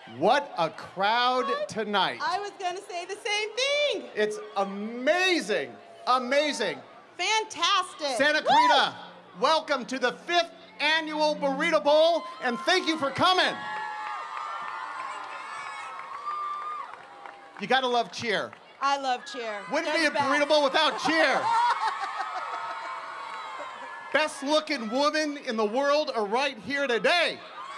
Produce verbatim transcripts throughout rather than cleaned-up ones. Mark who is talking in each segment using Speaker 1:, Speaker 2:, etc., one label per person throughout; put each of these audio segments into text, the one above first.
Speaker 1: What a crowd tonight.
Speaker 2: I was going to say the same thing.
Speaker 1: It's amazing, amazing.
Speaker 2: Fantastic.
Speaker 1: Santa Clarita, woo! Welcome to the fifth annual Burrito Bowl, and thank you for coming. You gotta love cheer.
Speaker 2: I love cheer.
Speaker 1: Wouldn't
Speaker 2: They're
Speaker 1: be a
Speaker 2: best.
Speaker 1: Burrito Bowl without cheer. Best looking woman in the world are right here today.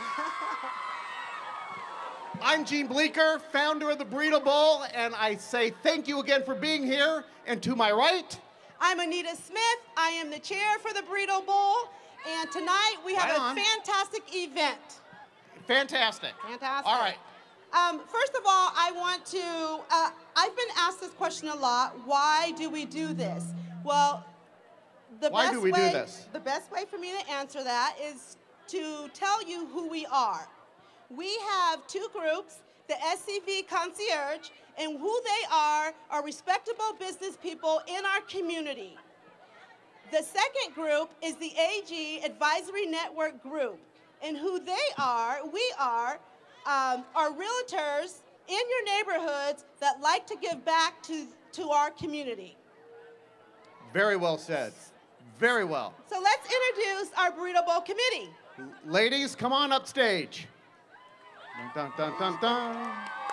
Speaker 1: I'm Gene Bleeker, founder of the Burrito Bowl, and I say thank you again for being here. And to my right,
Speaker 2: I'm Anita Smith. I am the chair for the Burrito Bowl, and tonight we have
Speaker 1: right
Speaker 2: a
Speaker 1: on.
Speaker 2: fantastic event.
Speaker 1: Fantastic.
Speaker 2: Fantastic.
Speaker 1: All right.
Speaker 2: Um, first of all, I want to, uh, I've been asked this question a lot. Why do we do this? Well, the
Speaker 1: Why
Speaker 2: best
Speaker 1: do we
Speaker 2: way,
Speaker 1: do this?
Speaker 2: The best way for me to answer that is to tell you who we are. We have two groups, the S C V Concierge, and who they are are respectable business people in our community. The second group is the A G Advisory Network Group, and who they are, we are, um, are realtors in your neighborhoods that like to give back to, to our community.
Speaker 1: Very well said. Very well.
Speaker 2: So let's introduce our Burrito Bowl committee.
Speaker 1: Ladies, come on up stage. Dun, dun, dun, dun, dun.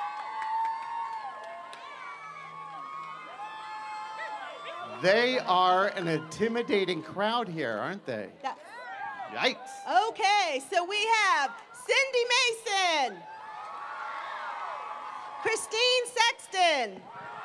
Speaker 1: They are an intimidating crowd here, aren't they?
Speaker 2: Yeah.
Speaker 1: Yikes.
Speaker 2: Okay, so we have Cindy Mason, Christine Sexton,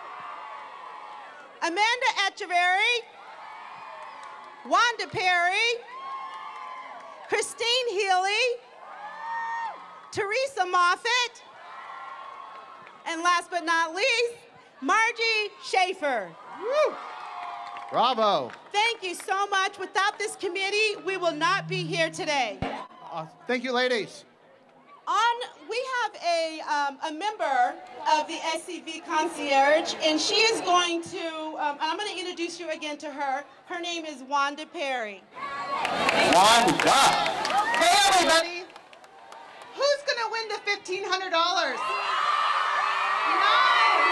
Speaker 2: Amanda Echeverry, Wanda Perry, Christine Healy, Teresa Moffett, and last but not least, Margie Schaefer.
Speaker 1: Woo. Bravo.
Speaker 2: Thank you so much. Without this committee, we will not be here today.
Speaker 1: Uh, thank you, ladies.
Speaker 2: On, we have a, um, a member of the S C V Concierge, and she is going to, um, I'm going to introduce you again to her. Her name is Wanda Perry.
Speaker 1: Wanda.
Speaker 2: Hey, everybody. Who's going to win the fifteen hundred dollars? Nice.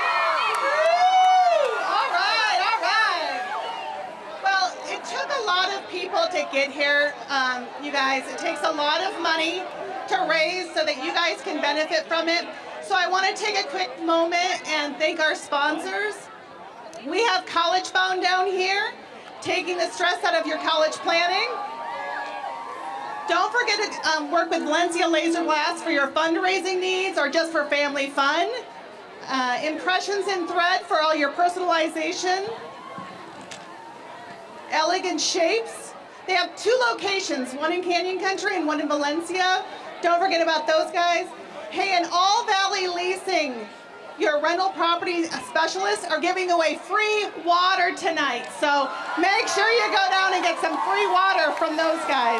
Speaker 2: Woo! All right, all right. Well, it took a lot of people to get here, um, you guys. It takes a lot of money to raise so that you guys can benefit from it. So I want to take a quick moment and thank our sponsors. We have College Bound down here, taking the stress out of your college planning. Don't forget to um, work with Valencia Laser Blast for your fundraising needs or just for family fun. Uh, Impressions in Thread for all your personalization. Elegant Shapes. They have two locations, one in Canyon Country and one in Valencia. Don't forget about those guys. Hey, and All Valley Leasing, your rental property specialists are giving away free water tonight. So make sure you go down and get some free water from those guys.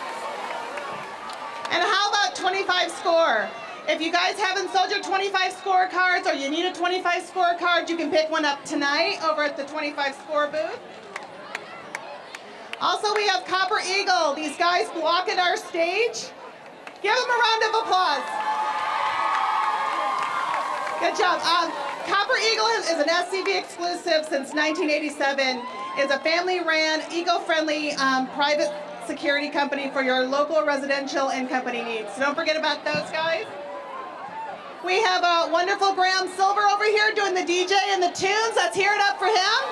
Speaker 2: And how about twenty-five score? If you guys haven't sold your twenty-five score cards or you need a twenty-five score card, you can pick one up tonight over at the twenty-five score booth. Also, we have Copper Eagle. These guys blocking our stage. Give them a round of applause. Good job. Um, Copper Eagle is, is an S C V exclusive since nineteen eighty-seven. It's a family-ran, eco-friendly um, private security company for your local residential and company needs. So don't forget about those guys. We have a wonderful Graham Silver over here doing the D J and the tunes. Let's hear it up for him.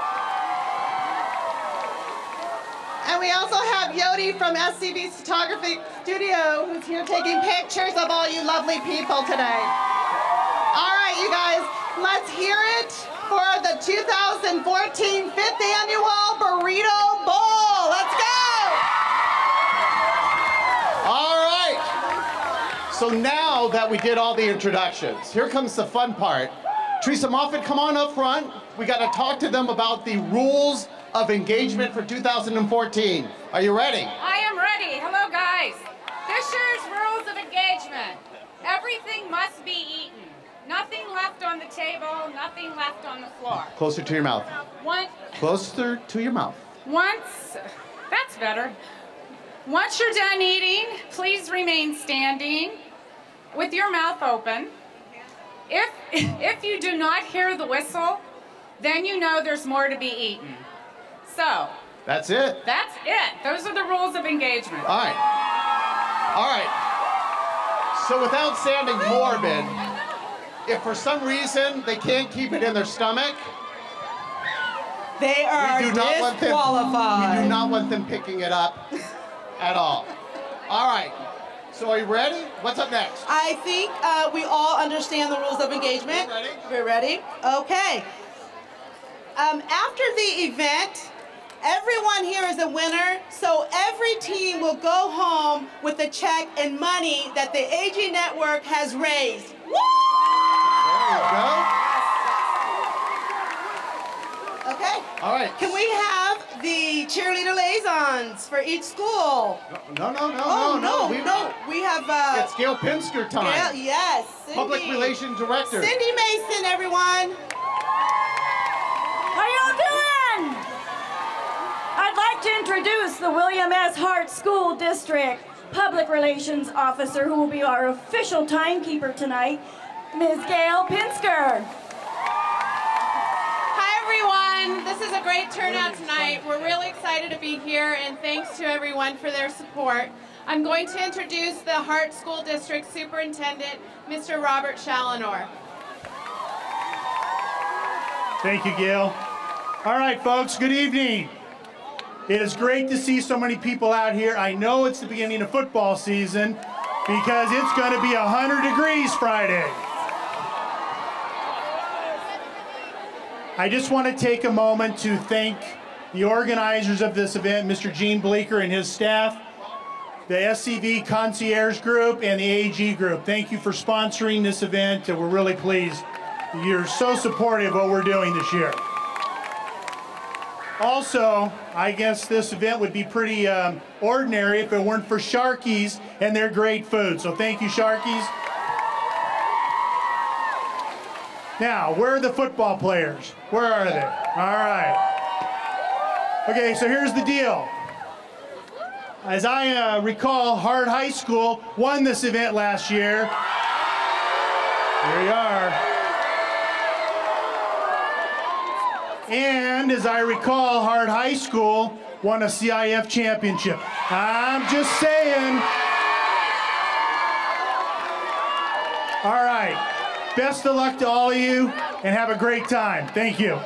Speaker 2: And we also have Yodi from S C V Photography Studio, who's here taking pictures of all you lovely people today. All right, you guys, let's hear it for the two thousand fourteen fifth Annual Burrito Bowl. Let's go!
Speaker 1: All right. So now that we did all the introductions, here comes the fun part. Teresa Moffett, come on up front. We got to talk to them about the rules of engagement for two thousand fourteen. Are you ready?
Speaker 3: I am ready. Hello, guys. This year's rules of engagement. Everything must be eaten. Nothing left on the table, nothing left on the floor.
Speaker 1: Closer to your mouth.
Speaker 3: One,
Speaker 1: Closer to your mouth.
Speaker 3: once, that's better. Once you're done eating, please remain standing. with your mouth open. If, if you do not hear the whistle, then you know there's more to be eaten. So.
Speaker 1: That's it.
Speaker 3: That's it. Those are the rules of engagement.
Speaker 1: All right. All right. So without sounding morbid, if for some reason they can't keep it in their stomach,
Speaker 4: they are
Speaker 1: we do not want them,
Speaker 4: disqualified.
Speaker 1: we do not want them picking it up at all. All right. So are you ready? What's up next?
Speaker 4: I think uh, we all understand the rules of engagement.
Speaker 1: We're ready.
Speaker 4: We're ready? Okay. Um, after the event, everyone here is a winner, so every team will go home with a check and money that the A G Network has raised. Woo!
Speaker 1: There you go.
Speaker 4: Okay.
Speaker 1: All right.
Speaker 4: Can we have the cheerleader liaisons for each school?
Speaker 1: No, no, no,
Speaker 4: oh,
Speaker 1: no, no.
Speaker 4: We, no. we have... Uh,
Speaker 1: it's Gail Pinsker time.
Speaker 4: Gail, yes. Cindy.
Speaker 1: Public Relations Director.
Speaker 4: Cindy Mason, everyone.
Speaker 5: How y'all doing? I'd like to introduce the William S. Hart School District Public Relations Officer, who will be our official timekeeper tonight, Miz Gail Pinsker.
Speaker 2: Hi everyone, this is a great turnout tonight. We're really excited to be here, and thanks to everyone for their support. I'm going to introduce the Hart School District Superintendent, Mister Robert Challenor.
Speaker 6: Thank you, Gail. All right, folks, good evening. It is great to see so many people out here. I know it's the beginning of football season because it's going to be one hundred degrees Friday. I just want to take a moment to thank the organizers of this event, Mister Gene Bleeker and his staff, the S C V Concierge Group, and the A G Group. Thank you for sponsoring this event. We're really pleased. You're so supportive of what we're doing this year. Also, I guess this event would be pretty um, ordinary if it weren't for Sharky's and their great food. So thank you, Sharky's. Now, where are the football players? Where are they? All right. Okay, so here's the deal. As I uh, recall, Hart High School won this event last year. Here you are. And as I recall, Hart High School won a C I F championship. I'm just saying. All right. Best of luck to all of you, and have a great time. Thank you.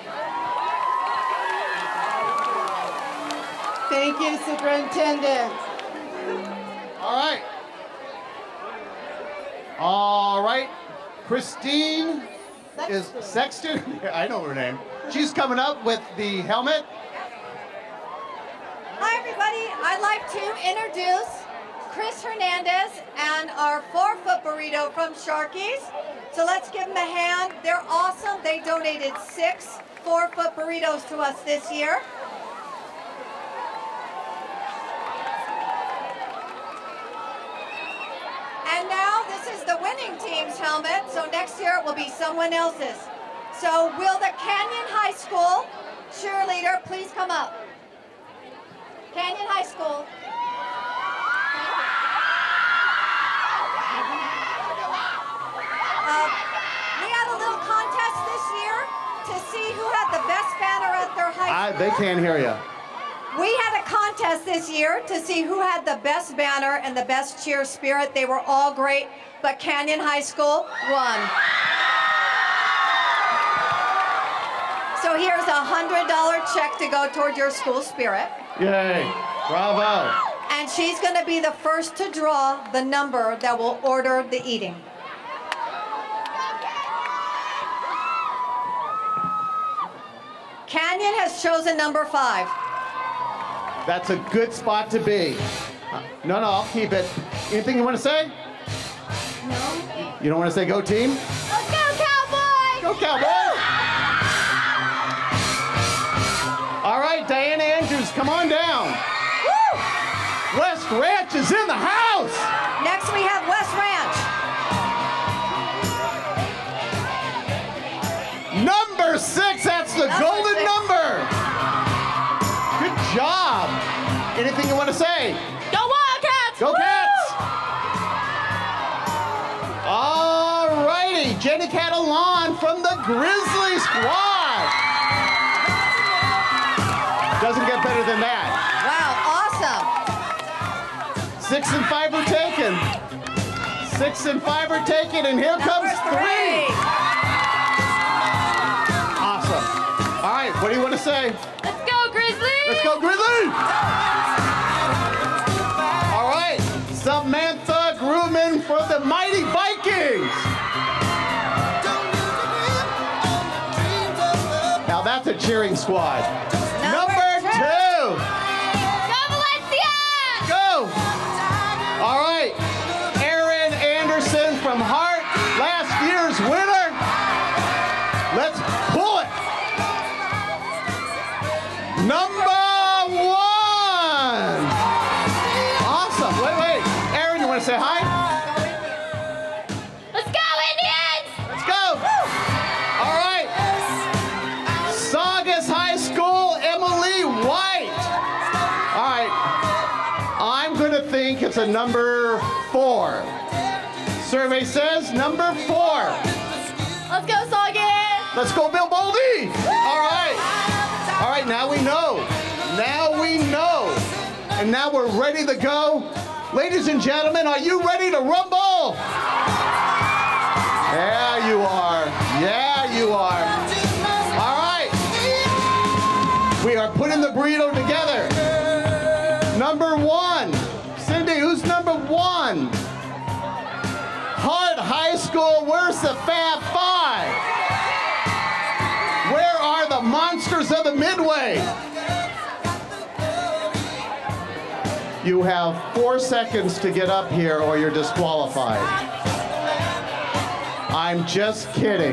Speaker 4: Thank you, Superintendent.
Speaker 1: All right. All right. Christine is Sexton. I know her name. She's coming up with the helmet.
Speaker 7: Hi, everybody. I'd like to introduce Chris Hernandez and our four-foot burrito from Sharky's. So let's give them a hand. They're awesome. They donated six four-foot burritos to us this year. And now this is the winning team's helmet. So next year it will be someone else's. So will the Canyon High School cheerleader please come up? Canyon High School. Uh, we had a little contest this year to see who had the best banner at their high school.
Speaker 1: I, they can't hear you.
Speaker 7: We had a contest this year to see who had the best banner and the best cheer spirit. They were all great, but Canyon High School won. So here's a one hundred dollar check to go toward your school spirit.
Speaker 1: Yay. Bravo.
Speaker 7: And she's going to be the first to draw the number that will order the eating. Canyon has chosen number five.
Speaker 1: That's a good spot to be. Uh, no, no, I'll keep it. Anything you want to say?
Speaker 7: No.
Speaker 1: You don't want to say go team?
Speaker 7: Let's go, Cowboys!
Speaker 1: Go Cowboys! All right, Diana Andrews, come on down.
Speaker 7: Woo!
Speaker 1: West Ranch is in the house.
Speaker 7: Next we have West Ranch.
Speaker 1: Number six, that's the
Speaker 7: Number
Speaker 1: golden
Speaker 7: six.
Speaker 1: number. Good job. Anything you want to say?
Speaker 7: Go Wildcats!
Speaker 1: Go
Speaker 7: Woo!
Speaker 1: Cats! Jenny Catalan from the Grizzly Squad. Doesn't get better than that.
Speaker 7: Wow, awesome.
Speaker 1: Six and five are taken. Six and five are taken, and here comes three. Awesome. All right, what do you want to say?
Speaker 3: Let's go, Grizzlies!
Speaker 1: Let's go, Grizzlies! All right, Samantha Grumman from the Mighty Vikings. Now that's a cheering squad. Number, Number two. two.
Speaker 3: Go, Valencia!
Speaker 1: Go! All right, Aaron Anderson from Hart, last year's winner. Let's pull it. Number one. Awesome. Wait, wait. Aaron, you want to say hi?
Speaker 3: Let's go, Indians!
Speaker 1: Let's go. All right. Saugus High School, Emily White. All right. I'm going to think it's a number four. Survey says number four.
Speaker 3: Let's go, Saugus!
Speaker 1: Let's go, Bill Boldy. All right. All right, now we know. Now we know. And now we're ready to go. Ladies and gentlemen, are you ready to rumble? Yeah, you are. Yeah, you are. All right. We are putting the burrito together. Number one. Cindy, who's number one? Hart High School, where's the Fab Five? Where are the monsters of the Midway? You have four seconds to get up here or you're disqualified. I'm just kidding.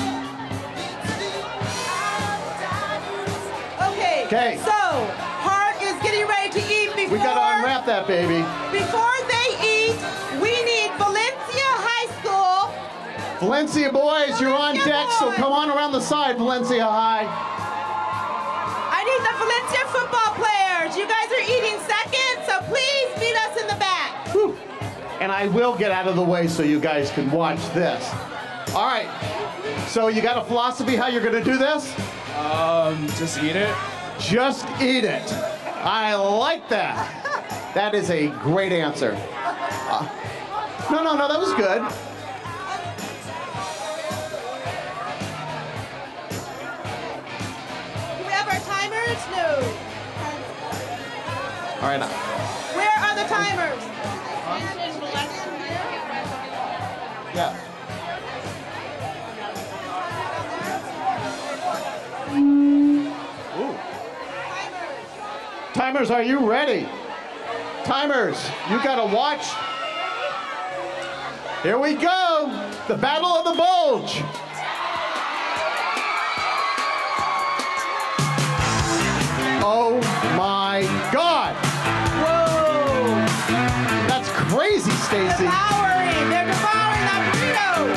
Speaker 4: Okay.
Speaker 1: Okay.
Speaker 4: So, Hart is getting ready to eat before...
Speaker 1: We gotta unwrap that, baby.
Speaker 4: Before they eat, we need Valencia High School.
Speaker 1: Valencia boys, you're on
Speaker 4: Valencia
Speaker 1: deck, so
Speaker 4: boys.
Speaker 1: come on around the side, Valencia High.
Speaker 4: I need the Valencia football players. You guys are eating second, so please meet us in the back.
Speaker 1: Whew. And I will get out of the way so you guys can watch this. All right, so you got a philosophy how you're gonna do this?
Speaker 8: Um, just eat it.
Speaker 1: Just eat it. I like that. That is a great answer. Uh, no, no, no, that was good.
Speaker 4: Do we have our timers? No.
Speaker 1: All right.
Speaker 4: Where are the timers?
Speaker 1: Yeah. Ooh. Timers, are you ready? Timers, you gotta watch. Here we go. The Battle of the Bulge. Oh my God. Whoa. That's crazy, Stacy.
Speaker 4: Devouring. They're devouring that burrito.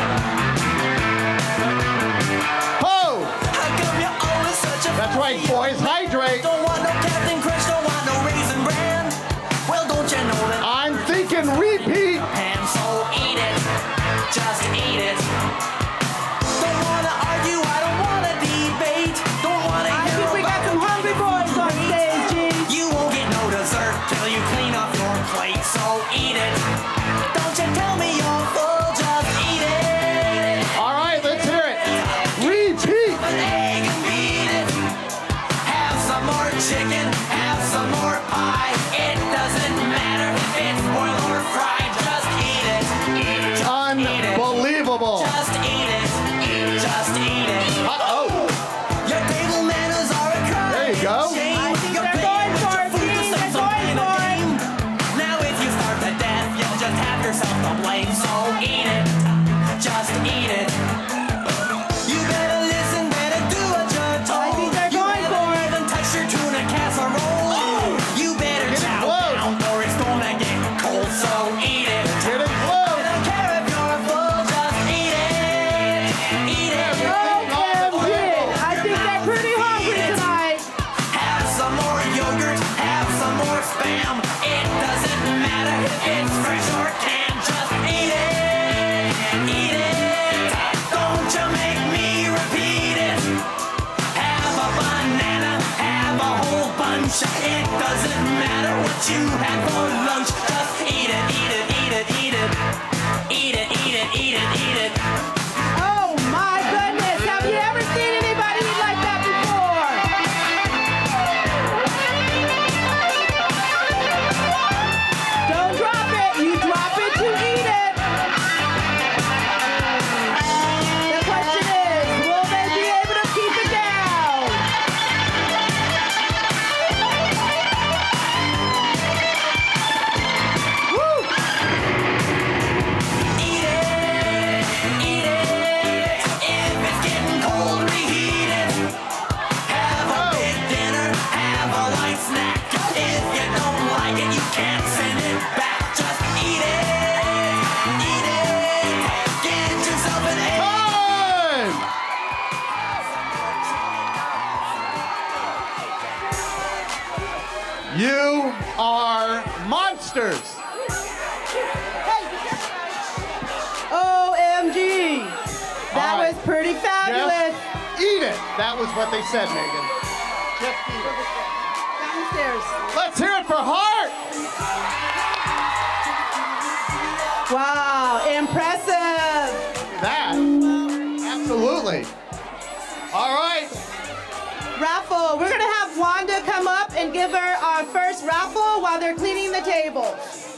Speaker 1: Ho! That's right, boys. Hydrate.
Speaker 9: Don't want no Captain Crunch, don't want no Raisin Bran. Well, don't you know that
Speaker 1: I'm thinking repeat.
Speaker 9: I'm so eat it, just eat it. Don't wanna argue, I don't wanna debate. Don't wanna
Speaker 4: I
Speaker 9: hear
Speaker 4: think we got
Speaker 9: about
Speaker 4: some hungry boys on stage, G.
Speaker 9: You won't get no dessert till you clean up your plate, so eat it. Don't you tell me you're full, just eat it.
Speaker 1: All right, let's hear it. Repeat.
Speaker 9: An egg and beat it. Have some more chicken, have some more pie. It doesn't matter if it's boiled or fried, just eat it. Just eat it.
Speaker 1: Unbelievable.
Speaker 9: Just eat it. Just eat it.
Speaker 1: Uh-oh.
Speaker 9: Your table manners are a crime.
Speaker 1: There you go.
Speaker 9: Shame.
Speaker 4: I think
Speaker 9: You're
Speaker 4: they're
Speaker 9: playing
Speaker 4: going
Speaker 9: with
Speaker 4: for
Speaker 9: your
Speaker 4: it,
Speaker 9: food,
Speaker 4: Dean.
Speaker 9: the sense
Speaker 4: They're
Speaker 9: of
Speaker 4: going
Speaker 9: playing a
Speaker 4: for it.
Speaker 9: game. Now if you starve to death, you'll just have yourself to blame. So eat it. Just eat it. You better listen, better do what you're told.
Speaker 4: I think they're
Speaker 9: You
Speaker 4: going
Speaker 9: better
Speaker 4: for it.
Speaker 9: even touch your tuna casserole. You better
Speaker 1: Get it
Speaker 9: chow
Speaker 1: close.
Speaker 9: down or it's gonna get cold. So eat it.
Speaker 1: Get it
Speaker 9: I
Speaker 1: close.
Speaker 9: don't care if you're full, just eat it. Eat it.
Speaker 4: O M G. I think they're pretty hungry tonight.
Speaker 9: Have some more yogurt, have some more spam. It doesn't matter if it's fresh or canned, just eat it. Eat it. doesn't matter what you had for lunch. Just eat it, eat it, eat it, eat it. Eat it, eat it, eat it, eat it.
Speaker 4: Oh my goodness, have you ever seen anybody eat like that before? Don't drop it, you drop it, you eat it. The question is, will they be able to keep it down? Woo!
Speaker 9: Eat it, eat it. If it's getting cold, reheat it. Have a big dinner, have a light snack. If you don't like it, you can't send it back. Just eat it, eat it. Get yourself an egg.
Speaker 1: Time! You are monsters.
Speaker 4: O M G, that
Speaker 1: All right.
Speaker 4: was pretty fabulous.
Speaker 1: Just eat it. That was what they said, Megan. Just eat it.
Speaker 4: Downstairs.
Speaker 1: Let's hear it for Hart.
Speaker 4: Wow, impressive.
Speaker 1: That. Absolutely. All right.
Speaker 4: Raffle. We're gonna have Wanda come up and give her our first raffle while they're cleaning the table.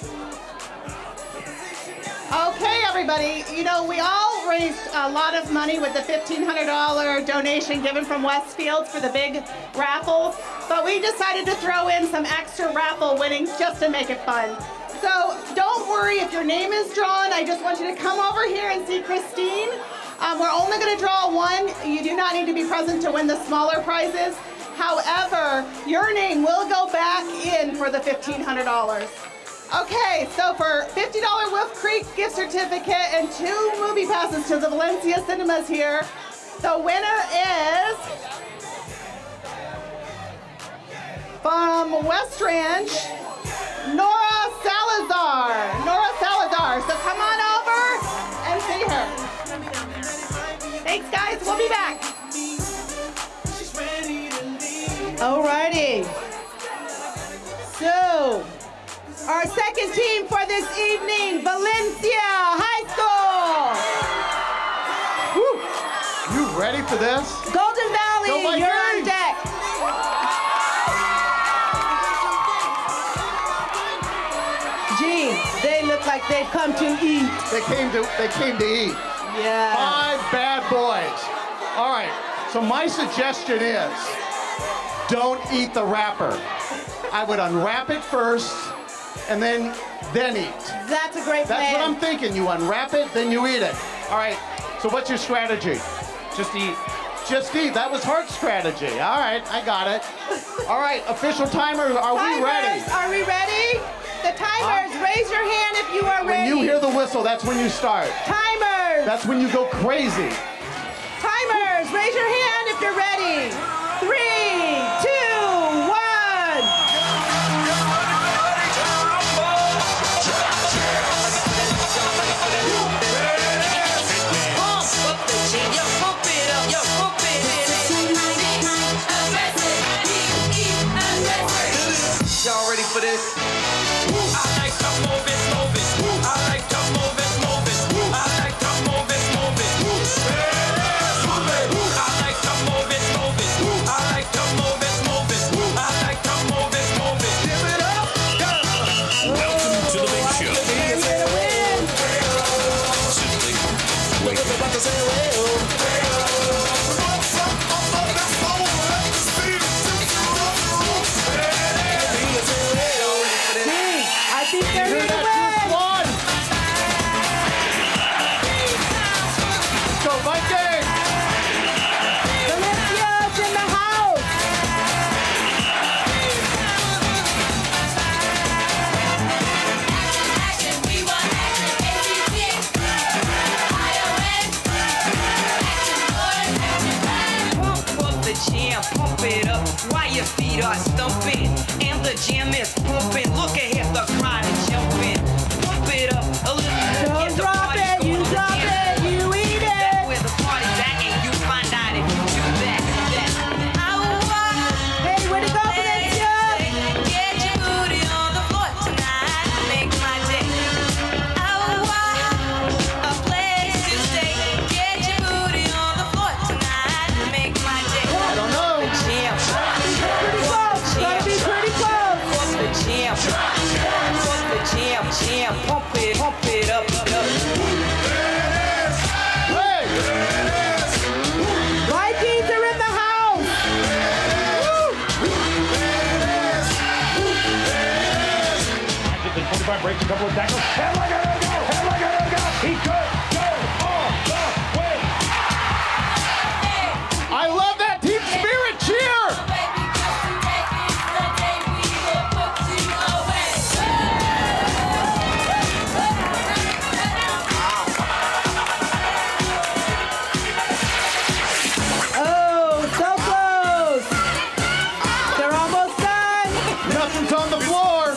Speaker 2: Okay, everybody. You know, we all raised a lot of money with the fifteen hundred dollar donation given from Westfield for the big raffle, but we decided to throw in some extra raffle winnings just to make it fun. So don't worry if your name is drawn. I just want you to come over here and see Christine. Um, we're only going to draw one. You do not need to be present to win the smaller prizes. However, your name will go back in for the fifteen hundred dollars. Okay, so for fifty dollar Wolf Creek gift certificate and two movie passes to the Valencia Cinemas here, the winner is from West Ranch, Nora Salazar. Nora Salazar. So come on over and see her. Thanks, guys. We'll be back.
Speaker 4: Alrighty. So, our second team for this evening, Valencia High School.
Speaker 1: Woo. You ready for this?
Speaker 4: Golden
Speaker 1: Go
Speaker 4: Valley, you're on
Speaker 1: Vikings!
Speaker 4: deck. Gee, they look like they've come to eat.
Speaker 1: They came to they came to eat.
Speaker 4: Yeah.
Speaker 1: Five bad boys. All right. So my suggestion is, don't eat the wrapper. I would unwrap it first, and then then eat.
Speaker 4: That's a great
Speaker 1: That's
Speaker 4: plan.
Speaker 1: what I'm thinking. You unwrap it, then you eat it. All right. So what's your strategy?
Speaker 8: Just eat.
Speaker 1: Just eat. That was Hart's strategy. All right, I got it. All right, official timer. Are
Speaker 4: timers,
Speaker 1: we ready?
Speaker 4: Are we ready? The timers,
Speaker 1: Huh?
Speaker 4: raise your hand if you are
Speaker 1: When
Speaker 4: ready.
Speaker 1: you hear the whistle, that's when you start.
Speaker 4: Timers.
Speaker 1: That's when you go crazy.
Speaker 4: Timers, raise your hand if you're ready. Three, two, one.
Speaker 9: Y'all ready for this? I like to move it, move it. I like to move it, move it. I like to move it, move it. I like to move it, move it. I like to move it, move it. I like to move it, move it. Give it up,
Speaker 10: Welcome to the big show. Simply wait.
Speaker 4: I think they're
Speaker 1: Hear
Speaker 4: here to
Speaker 1: that
Speaker 4: win.
Speaker 1: first one? Go Vikings!
Speaker 4: Valencia's in the house.
Speaker 9: Pump up the jam, pump it up while your feet are stumping. And the jam is pumping. Look ahead, the crowd is jumping. Pump it up a little.
Speaker 4: Don't
Speaker 9: Get the
Speaker 4: drop
Speaker 9: party
Speaker 4: it, you
Speaker 9: going
Speaker 4: drop
Speaker 9: again.
Speaker 4: it, you eat
Speaker 9: That's
Speaker 4: it.
Speaker 9: where the party's at, and you find out if you do that. that.
Speaker 4: Hey, way to go, Valencia.
Speaker 11: breaks a couple of tackles, and look at him go, and look at him go. He could go all the way.
Speaker 1: I love that team spirit cheer.
Speaker 4: Oh, so close. They're almost done.
Speaker 1: Nothing's on the floor.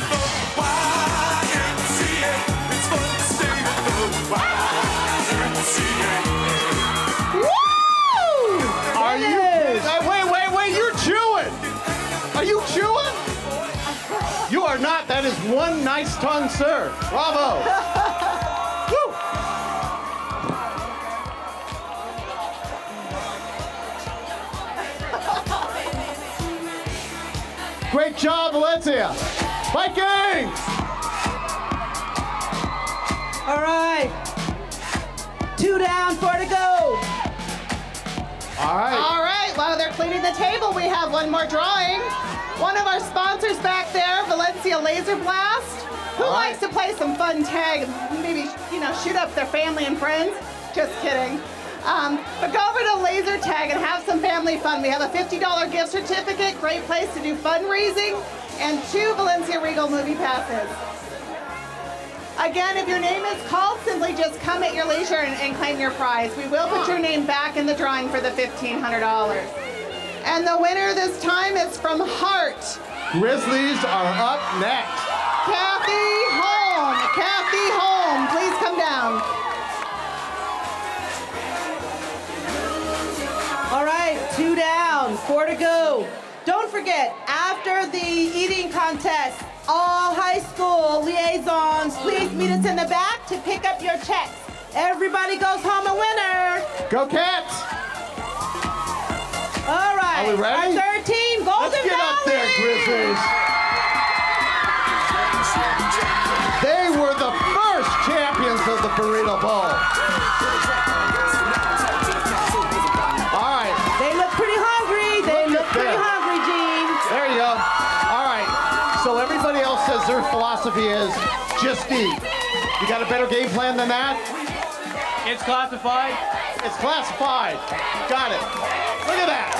Speaker 4: Woo!
Speaker 1: Are you? Uh, wait, wait, wait! You're chewing. Are you chewing? You are not. That is one nice tongue, sir. Bravo. Woo! Great job, Valencia. Vikings!
Speaker 4: All right. Two down, four to go.
Speaker 1: All right.
Speaker 2: All right, while they're cleaning the table, we have one more drawing. One of our sponsors back there, Valencia Laser Blast. Who
Speaker 1: All right.
Speaker 2: likes to play some fun tag and maybe, you know, shoot up their family and friends? Just kidding. Um, but go over to Laser Tag and have some family fun. We have a fifty dollar gift certificate, great place to do fundraising, and two Valencia Regal movie passes. Again, if your name is called, simply just come at your leisure and, and claim your prize. We will put your name back in the drawing for the fifteen hundred dollars. And the winner this time is from Hart.
Speaker 1: Grizzlies are up next.
Speaker 2: Kathy Holm. Kathy Holm, please come down.
Speaker 4: All right, two down, four to go. Don't forget, after the eating contest, all high school liaisons, please meet us in the back to pick up your checks. Everybody goes home a winner.
Speaker 1: Go Cats!
Speaker 4: All right,
Speaker 1: Are we ready?
Speaker 4: our third team, Golden
Speaker 1: Let's get
Speaker 4: Valley.
Speaker 1: up there, Grizzlies. They were the first champions of the Burrito Bowl. All right.
Speaker 4: They look pretty hungry. They
Speaker 1: Look
Speaker 4: look
Speaker 1: at
Speaker 4: pretty
Speaker 1: them.
Speaker 4: hungry, Gene.
Speaker 1: There you go. All right. So everybody else says their philosophy is just eat. You got a better game plan than that?
Speaker 8: It's classified.
Speaker 1: It's classified. Got it. Look at that.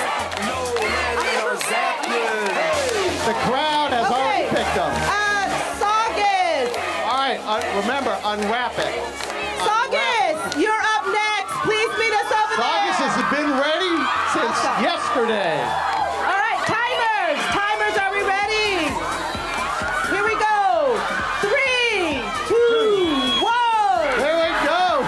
Speaker 1: The crowd has
Speaker 4: Okay.
Speaker 1: already picked them.
Speaker 4: Uh, Saugus.
Speaker 1: All right. Uh, remember, unwrap it.
Speaker 4: Saugus, you're up next. Please meet us over
Speaker 1: Saugus
Speaker 4: there.
Speaker 1: has been ready since yesterday.
Speaker 4: All right, timers. Timers, are we ready? Here we go. Three, two, one.
Speaker 1: There we go.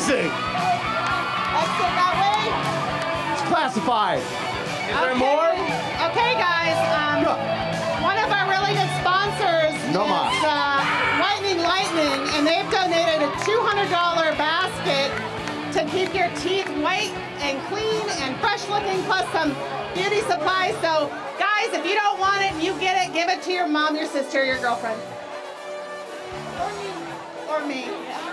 Speaker 1: amazing.
Speaker 2: Exit that way.
Speaker 1: It's classified.
Speaker 8: Is there more?
Speaker 2: Okay, guys. Um, one of our really good sponsors
Speaker 1: No
Speaker 2: is
Speaker 1: mas.
Speaker 2: uh, Lightning Lightning, and they've donated a two hundred dollar basket to keep your teeth white and clean and fresh looking, plus some beauty supplies. So, guys, if you don't want it and you get it, give it to your mom, your sister, your girlfriend. Or me.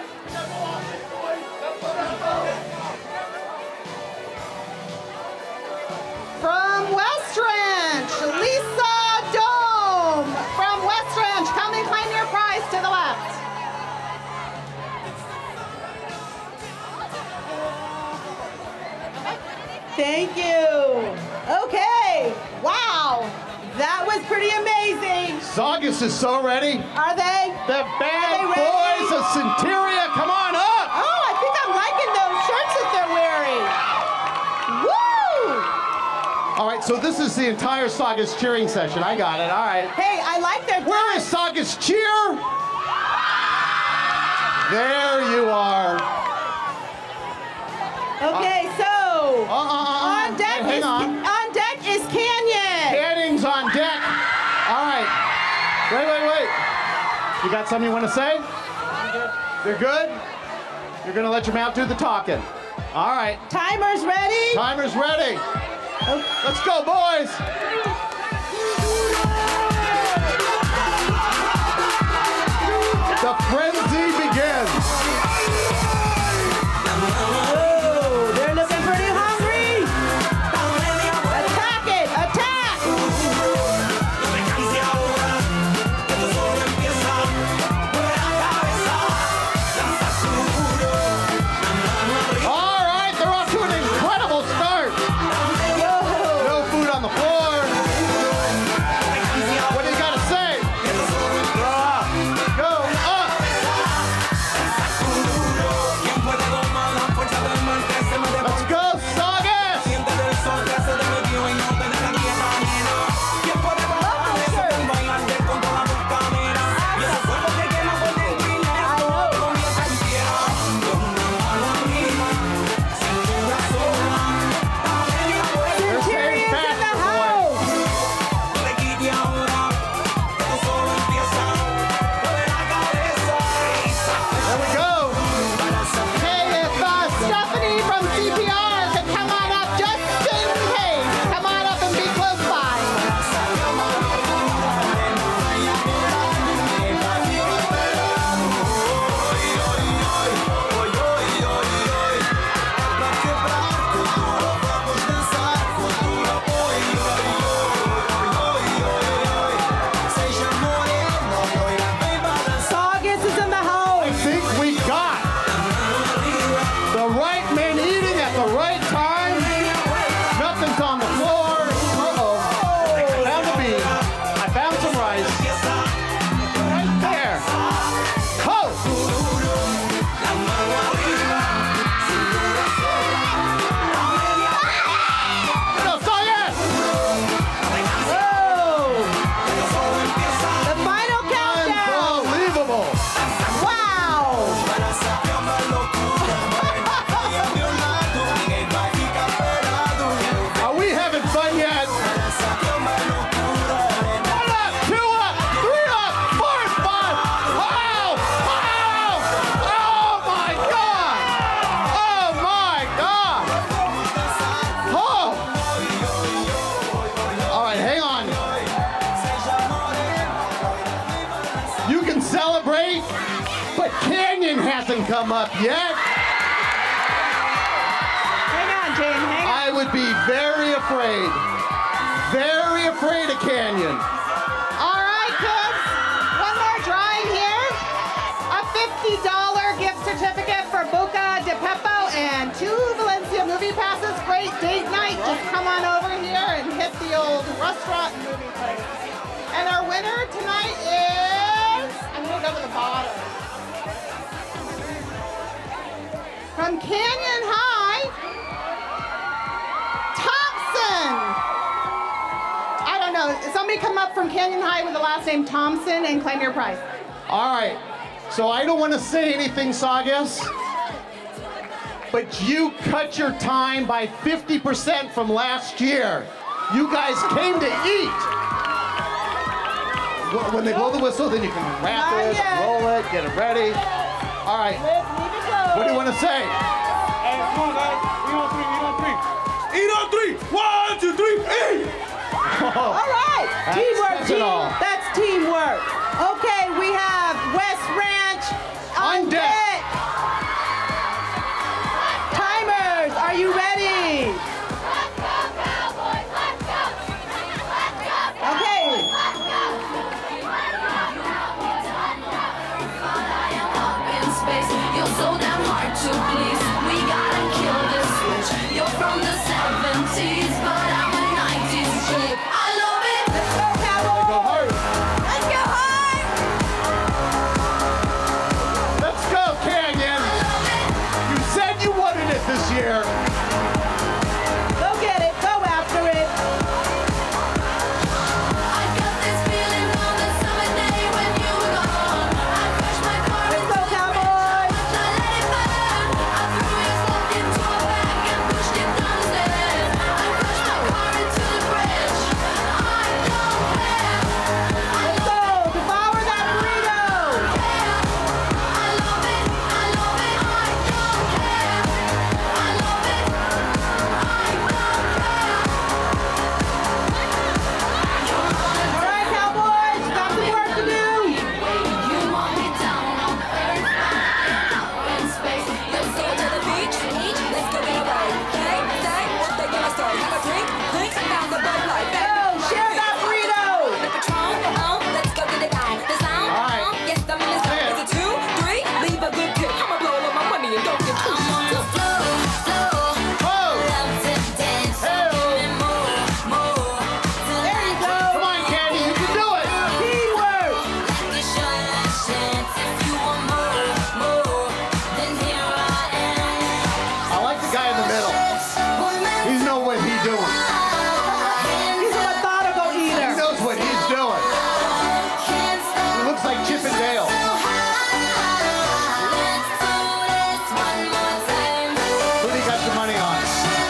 Speaker 2: From West Ranch, Lisa Dome. From West Ranch, come and claim your prize to the left.
Speaker 4: Thank you. Okay. Wow. That was pretty amazing.
Speaker 1: Saugus is so ready.
Speaker 4: Are they?
Speaker 1: The bad
Speaker 4: Are they ready?
Speaker 1: boys of Centuria, come on up.
Speaker 4: Oh, I think I'm liking those shirts that they're wearing. Woo!
Speaker 1: All right, so this is the entire Saugus cheering session. I got it. All right.
Speaker 4: Hey, I like their
Speaker 1: Where is Saugus cheer? There you are.
Speaker 4: Okay, so
Speaker 1: Uh, uh, uh,
Speaker 4: on deck
Speaker 1: hang
Speaker 4: is
Speaker 1: on.
Speaker 4: on deck is Canyon.
Speaker 1: Canning's on deck. All right. Wait, wait, wait. You got something you want to say? I'm good. You're good? You're going to let your mouth do the talking. All right.
Speaker 4: Timer's ready.
Speaker 1: Timer's ready. Let's go, boys. The frenzy begins.
Speaker 4: Oh, they're looking pretty hungry. Attack it! Attack!
Speaker 1: All right, they're off to an incredible start.
Speaker 4: Whoa.
Speaker 1: No food on the floor. What do you got to say? Go up. Go up. Let's go, Saugus. They're staying
Speaker 4: Centurion's in
Speaker 1: fast,
Speaker 4: the
Speaker 1: boys.
Speaker 4: house.
Speaker 1: There we go.
Speaker 2: Hey, if uh, Stephanie from C P R could come on up just in case. Come on up and be close by.
Speaker 4: Saugus is in the
Speaker 1: I
Speaker 4: house.
Speaker 1: think we got the right men eating at the right time. Nothing's on the floor. Uh-oh. Found a bean. I found some rice. Right there. Ho! Go, Saugus!
Speaker 4: Whoa! The final countdown.
Speaker 1: Unbelievable.
Speaker 4: Wow!
Speaker 1: Are we having fun yet? One up, two up, three up, four, five. Wow! Wow! Oh my God! Oh my God! Oh! All right, hang on. You can celebrate, but Canyon hasn't come up yet.
Speaker 2: Hang on, Jane. Hang on.
Speaker 1: I would be very afraid. Very afraid of Canyon.
Speaker 2: All right, kids. One more drawing here. A fifty dollar gift certificate for Boca de Pepo and two Valencia movie passes. Great date night. Just come on over here and hit the old restaurant and movie place. And our winner tonight is, I'm going to go to the bottom. From Canyon High, Thompson. I don't know. Somebody come up from Canyon High with the last name Thompson and claim your prize.
Speaker 1: All right. So I don't want to say anything, Saugus, but you cut your time by fifty percent from last year. You guys came to eat. When they blow the whistle, then you can wrap
Speaker 4: Not
Speaker 1: it,
Speaker 4: yet.
Speaker 1: roll it, get it ready. All right. What do you want to say?
Speaker 11: Hey, come on, guys. Eat on three, eat on three. Eat on three. One, two, three, eat.
Speaker 4: All right.
Speaker 1: That's-
Speaker 4: Teamwork,
Speaker 1: that's it
Speaker 4: team.
Speaker 1: all.
Speaker 4: That's teamwork. Okay, we have West Ranch on,
Speaker 1: On deck.
Speaker 4: Timers, are you ready? Okay.
Speaker 9: In space, you're so damn hard to please. We gotta kill this switch. You're from the seventies, but I'm a nineties chick. I love it.
Speaker 4: Let's go, Cowboys.
Speaker 1: Go hard.
Speaker 9: Let's go hard.
Speaker 1: Let's go, Canyon.
Speaker 9: I love it.
Speaker 1: You said you wanted it this year.
Speaker 4: Go get it. Go after it.
Speaker 9: I got this feeling on the summer day when you were gone. I crashed my car
Speaker 4: Let's
Speaker 9: into
Speaker 4: go,
Speaker 9: the
Speaker 4: Cowboys.
Speaker 9: I let it burn. I threw your clock into a bag and pushed it down the stairs. I crashed my car into the bridge. I don't care. I
Speaker 4: Let's go. Devour that burrito.
Speaker 9: I love it. I love it. I don't care. I love it. I don't care.
Speaker 4: All right, Cowboys. Got some work to do.
Speaker 9: You want me down on earth, out in space. Let's go to the beach. Let's go get away. Hey, say, they gonna start. Have a drink, drink, found the Bud Light.
Speaker 4: Go. Share that burrito.
Speaker 9: The Patron, um, let's go get it down. The sound,
Speaker 1: All right.
Speaker 9: um, yes, I'm in the
Speaker 1: Say it.
Speaker 9: zone. Is it two, three? Leave a good tip. I'ma blow all my money and don't get too I'm on the floor, floor.
Speaker 1: Oh.
Speaker 9: Love to dance,
Speaker 1: Hey.
Speaker 9: and more, more.
Speaker 4: There you go.
Speaker 1: Come on, Candy, you can do it.
Speaker 4: Teamwork.
Speaker 9: Let me show you a chance. If you want more, more, then here I am.
Speaker 1: I like the guy in the middle. He knows what he's doing.
Speaker 4: He's a methodical
Speaker 1: He
Speaker 4: eater.
Speaker 1: knows what he's doing. He looks like Chip and Dale. Who do you got your money on?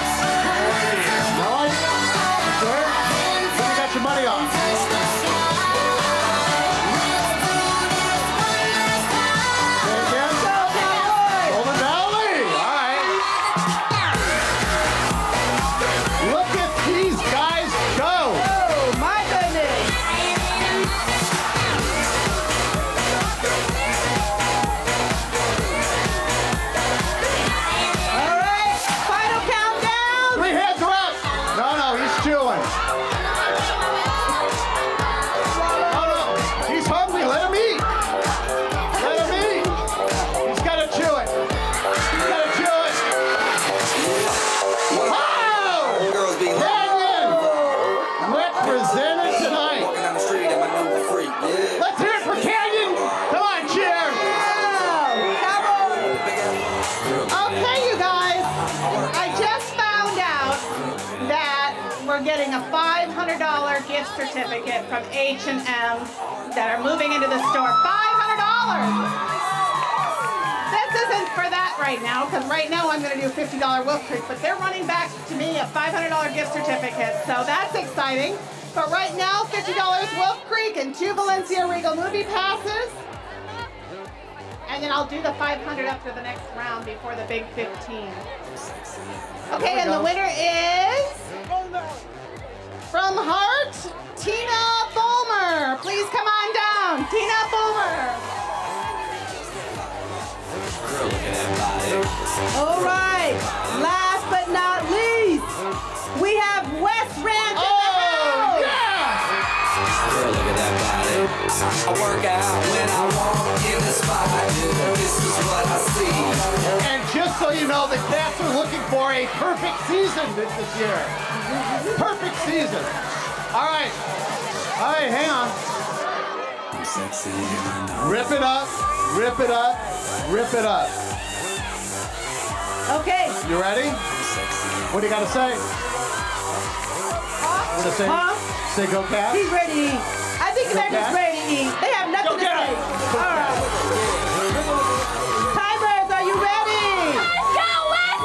Speaker 1: No one? Sure? Who do you got your money on? Say again?
Speaker 4: Go, Cowboys.
Speaker 1: Golden Valley. All right. Look at these guys go.
Speaker 4: Oh, my goodness. All right, final countdown.
Speaker 1: Three hands are up. No, no, he's chewing. No, no, he's hungry. Let him eat. Let him eat. He's got to chew it. He's got to chew it. Wow!
Speaker 12: Girls be
Speaker 1: Canyon represented tonight.
Speaker 12: walking down the street and my new freak. Yeah.
Speaker 1: Let's hear it for Canyon. Come on, cheer.
Speaker 2: Okay, you guys, I just found out that we're getting a five hundred dollar gift certificate from H and M that are moving into the store. five hundred dollars! This isn't for that right now, because right now I'm going to do a fifty dollar Wolf Creek, but they're running back to me a five hundred dollar gift certificate, so that's exciting. But right now, fifty dollars Wolf Creek and two Valencia Regal movie passes. And then I'll do the five hundred after the next round before the big fifteen. Okay, and the winner is from Heart, Tina Fulmer. Please come on down, Tina Fulmer.
Speaker 4: All right, last but not least, we have West Ranch in the house.
Speaker 12: Girl, look at that body. I work out when I walk in the spot. This is what I see.
Speaker 1: And just so you know, the Cats are looking for a perfect season this this year. Perfect season. All right. All right, hang on.
Speaker 12: I'm sexy and I know.
Speaker 1: Rip it up. Rip it up. Rip it up.
Speaker 4: Okay.
Speaker 1: You ready? What do you got to say? What to say?
Speaker 4: Huh?
Speaker 1: Say go Cats.
Speaker 4: He's ready to eat. I think they're just
Speaker 1: Cats?
Speaker 4: ready to eat. They have nothing
Speaker 1: Go
Speaker 4: to
Speaker 1: get
Speaker 4: say.
Speaker 1: 'em.
Speaker 4: All right. Timers, are you ready?
Speaker 9: Let's go, West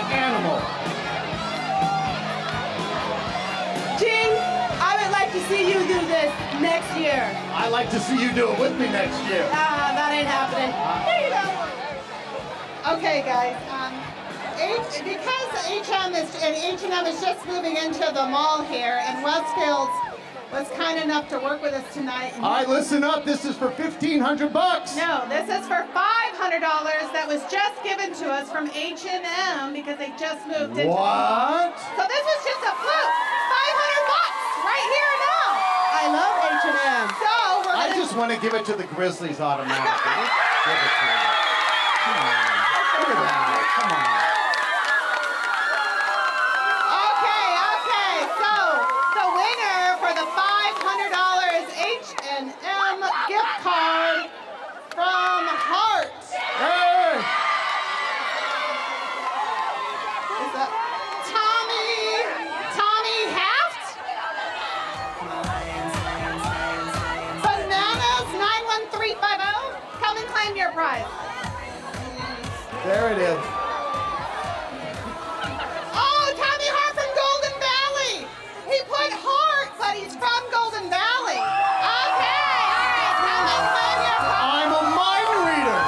Speaker 1: animal.
Speaker 4: Gene, I would like to see you do this next year.
Speaker 1: I'd like to see you do it with me next year.
Speaker 4: Ah, that ain't happening. There you go.
Speaker 2: Okay, guys. Um, H, because H M is and H and M is just moving into the mall here, and Westfields was kind enough to work with us tonight.
Speaker 1: All right, listen up. This is for fifteen hundred bucks.
Speaker 2: No, this is for five hundred dollars that was just given to us from H and M because they just moved into.
Speaker 1: What?
Speaker 2: So this was just a fluke. five hundred bucks right here now.
Speaker 4: I love H and M.
Speaker 2: So we're
Speaker 1: I
Speaker 2: gonna.
Speaker 1: just want to give it to the Grizzlies automatically. Give it to them. Come on. Look at that. Come on.
Speaker 2: Okay, okay. So the winner for the five hundred dollars H and M gift card from Heart.
Speaker 1: Hey!
Speaker 2: Is that Tommy? Tommy Haft? Bananas nine one three five zero. Come and claim your prize.
Speaker 1: There it is.
Speaker 2: Oh, Tommy Hart from Golden Valley. He put Hart, but he's from Golden Valley. Okay, all right, come and claim your prize.
Speaker 1: I'm a mind reader.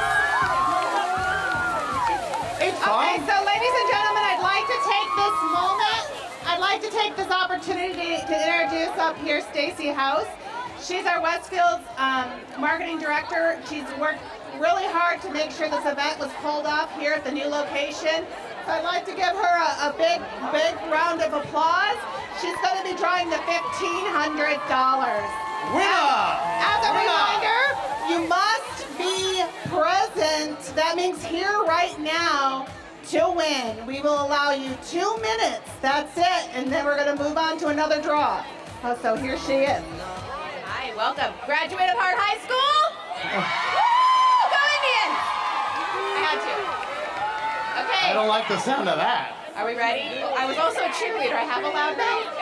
Speaker 1: It's
Speaker 2: Okay,
Speaker 1: fine.
Speaker 2: so ladies and gentlemen, I'd like to take this moment, I'd like to take this opportunity to introduce up here Stacy House. She's our Westfields um, marketing director. She's worked really hard to make sure this event was pulled off here at the new location. So I'd like to give her a, a big, big round of applause. She's going to be drawing the fifteen hundred dollars.
Speaker 1: Winner!
Speaker 2: As a
Speaker 1: Winner!
Speaker 2: reminder, you must be present. That means here right now to win. We will allow you two minutes. That's it. And then we're going to move on to another draw. Oh, so here she is.
Speaker 3: Hi, welcome. Graduate of Hart High School? Woo! Go Indians! I had to. Okay.
Speaker 1: I don't like the sound of that.
Speaker 3: Are we ready? I was also a cheerleader. I have a loud mouth.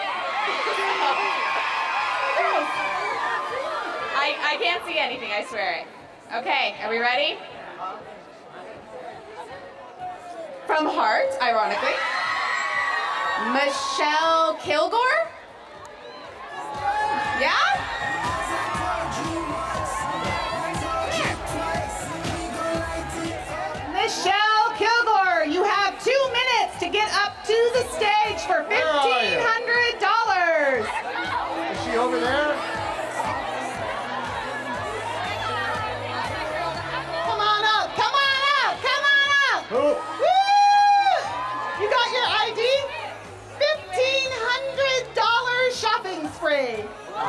Speaker 3: I, I can't see anything, I swear it. Okay, are we ready? From Heart, ironically. Michelle Kilgore? Yeah?
Speaker 2: Michelle Kilgore, you have two minutes to get up to the stage for fifteen hundred dollars.
Speaker 1: Is she over there?
Speaker 2: Come on up, come on up, come on up.
Speaker 1: Who?
Speaker 2: Woo! You got your I D? fifteen hundred dollars shopping spree.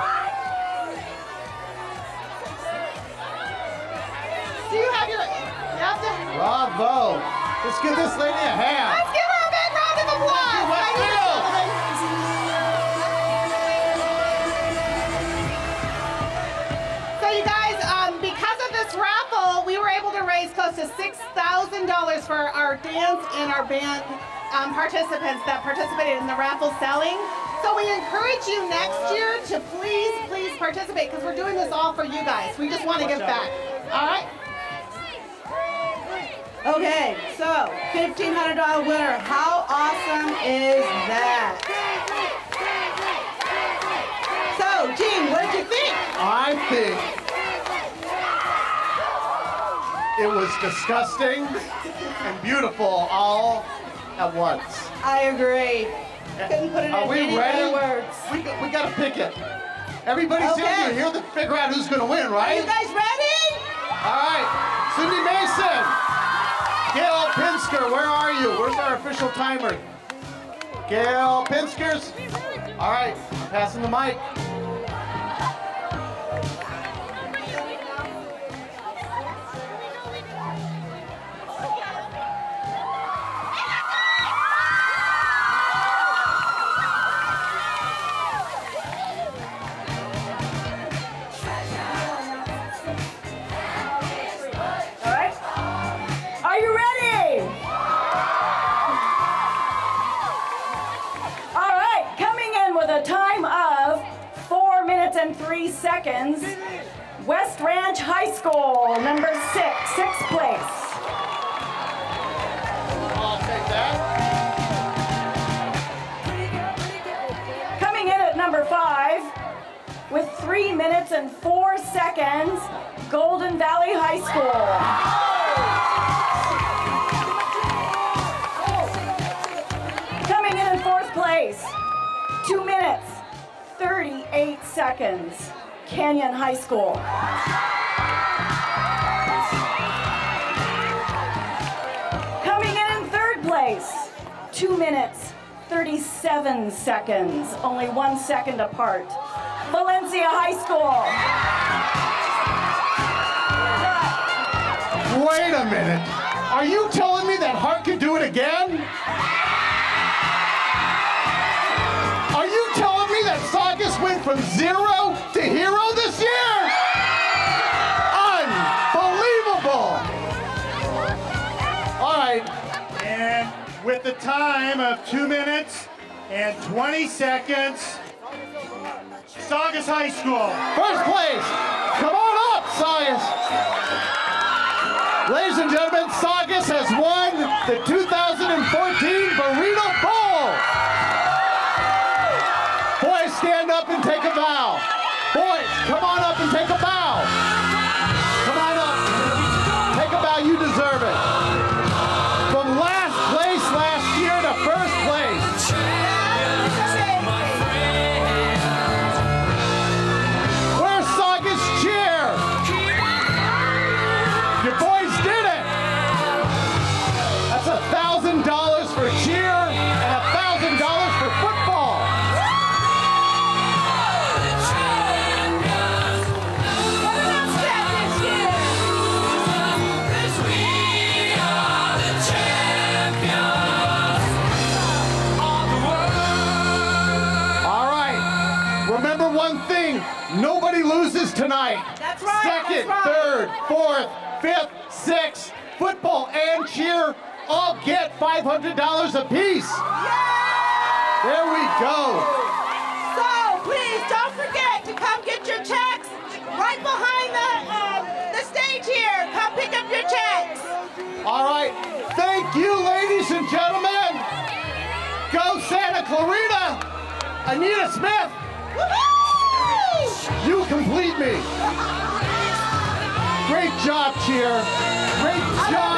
Speaker 2: Do you have your, you have to,
Speaker 1: Bravo. Let's give this lady a hand.
Speaker 2: let's give her a big round of applause.
Speaker 1: Thank you,
Speaker 2: Ladies and gentlemen. So you guys, um, because of this raffle, we were able to raise close to six thousand dollars for our dance and our band um, participants that participated in the raffle selling. So we encourage you next year to please, please participate because we're doing this all for you guys. We just want to give back. All right?
Speaker 4: Okay, so fifteen hundred dollars winner. How awesome is that? So, Gene, what did you think?
Speaker 1: I think it was disgusting and beautiful all at once.
Speaker 4: I agree. Couldn't put it
Speaker 1: Are
Speaker 4: in
Speaker 1: we
Speaker 4: any
Speaker 1: ready?
Speaker 4: other words.
Speaker 1: We, got- we gotta pick it. Everybody's
Speaker 4: Okay.
Speaker 1: here, here to figure out who's gonna win,
Speaker 4: Are
Speaker 1: right?
Speaker 4: you guys ready?
Speaker 1: All right, Cindy Mason, Gail Pinsker, where are you? Where's our official timer? Gail Pinskers. All right, passing the mic.
Speaker 5: All right. Are you ready? All right. Coming in with a time of four minutes and three seconds. West Ranch High School, number six, sixth place.
Speaker 1: I'll take that.
Speaker 5: than four seconds, Golden Valley High School. Coming in in fourth place, two minutes, thirty-eight seconds, Canyon High School. Coming in in third place, two minutes, thirty-seven seconds, only one second apart, Valencia High School.
Speaker 1: Wait a minute. Are you telling me that Hart could do it again? Are you telling me that Saugus went from zero to hero this year? Unbelievable. All right.
Speaker 6: And with the time of two minutes and twenty seconds, Saugus High School.
Speaker 1: First place. Come on up, Saugus. Ladies and gentlemen, Saugus has won the two thousand fourteen Burrito Bowl. Boys, stand up and take a bow. Boys, come on up and take a bow. Come on up. Take a bow, you deserve it. From last place last year to first place. Where's Saugus cheer? Your boys did it. That's a thousand dollars for cheer and a thousand dollars for football. Remember one thing, nobody loses tonight.
Speaker 4: That's right.
Speaker 1: Second,
Speaker 4: that's right.
Speaker 1: third, fourth, fifth, sixth, football and cheer all get five hundred dollars apiece.
Speaker 4: Yeah!
Speaker 1: There we go.
Speaker 4: So please don't forget to come get your checks right behind the, um, the stage here. Come pick up your checks.
Speaker 1: All right, thank you, ladies and gentlemen. Go Santa Clarita. Anita Smith. You complete me. Great job, cheer. Great job.